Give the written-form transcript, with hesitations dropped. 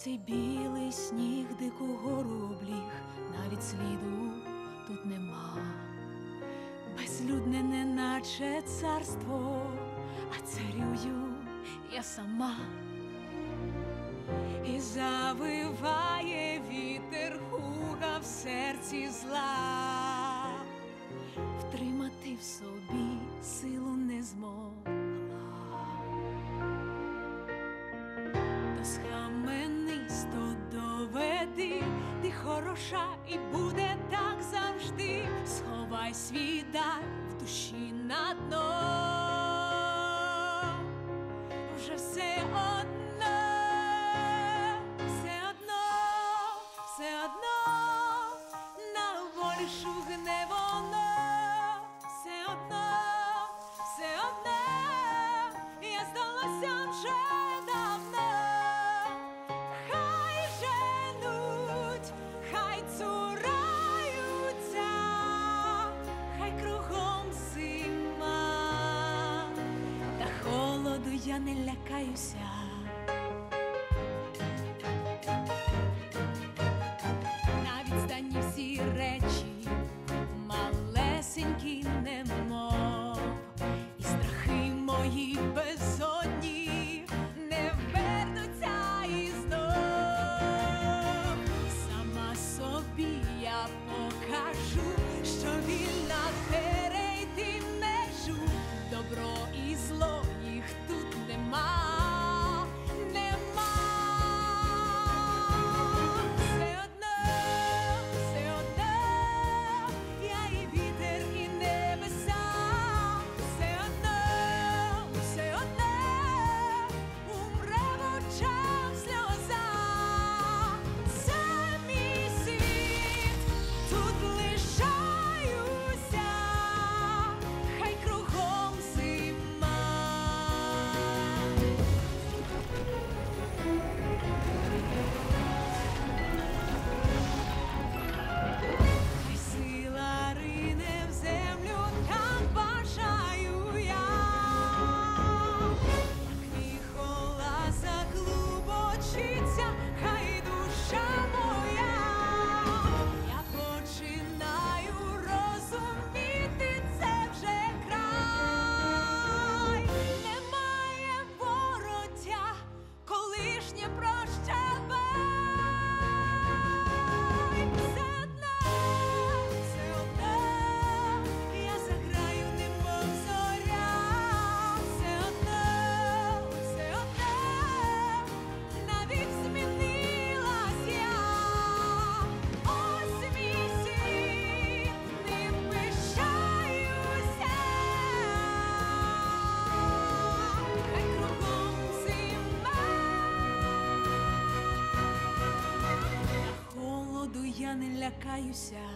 цей білий сніг дику гору обліг, навіть сліду тут нема. Безлюдне, неначе царство, а царюю я сама. І завиває вітер, хуга в серці зла, втримати в собі силу не змогла. То схаменисто доведи, ти хороша і буде так завжди. Сховай свій дар в душі на дно, вже все одно, все одно на волі шугне воно, все одно, я здалася вже давно. Хай женуть, хай цураються, хай кругом зима, та холоду я не лякаюся. Всі речі малесенькі, немов, і страхи мої безодні не вернуться і знов. Сама собі я покажу, що вільна перейти межу. Добро і зло, їх тут нема. Я не лякаюся.